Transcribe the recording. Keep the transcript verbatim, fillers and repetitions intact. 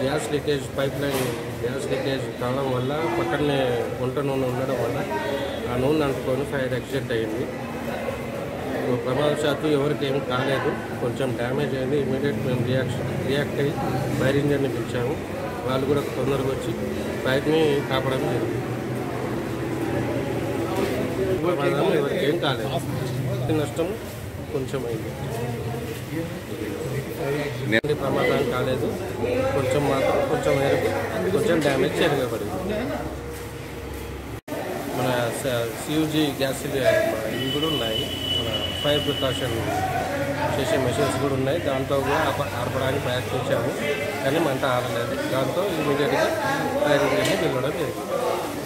Gas leakage pipeline gas leakage కావడం వల్ల పక్కనే వంట నూనె ఉండడం వల్ల ఆ నూనె అంటుకొని ఫైర్ యాక్సిడెంట్ అయ్యింది. ప్రమాదశాత్తు ఎవరికి ఏం కాలేదు, కొంచెం డ్యామేజ్ అయింది. ఇమీడియట్ మేము రియాక్షన్ రియాక్ట్ అయ్యి ఫైర్ ఇంజన్ని పిలిచాము. వాళ్ళు కూడా తొందరగా వచ్చి ఫైర్ని కాపడం జరిగింది. ప్రమాదం ఎవరికి ఏం కాలేదు, నష్టం కొంచెం అయింది. ప్రమాదం కాలేదు, కొంచెం మాత్రం కొంచెం మేరకు కొంచెం డ్యామేజ్ జరగబడింది. మన సియూజీ గ్యాస్ ఇవి కూడా ఉన్నాయి, మన ఫైర్ ప్రికాషన్ చేసే మెషిన్స్ కూడా ఉన్నాయి. దాంతో కూడా ఆర్పడానికి ప్రయత్నించాము, కానీ మంట ఆడలేదు. దాంతో ఇమీడియట్గా ఫైర్ ఇంజన్ని పిలవడం జరిగింది.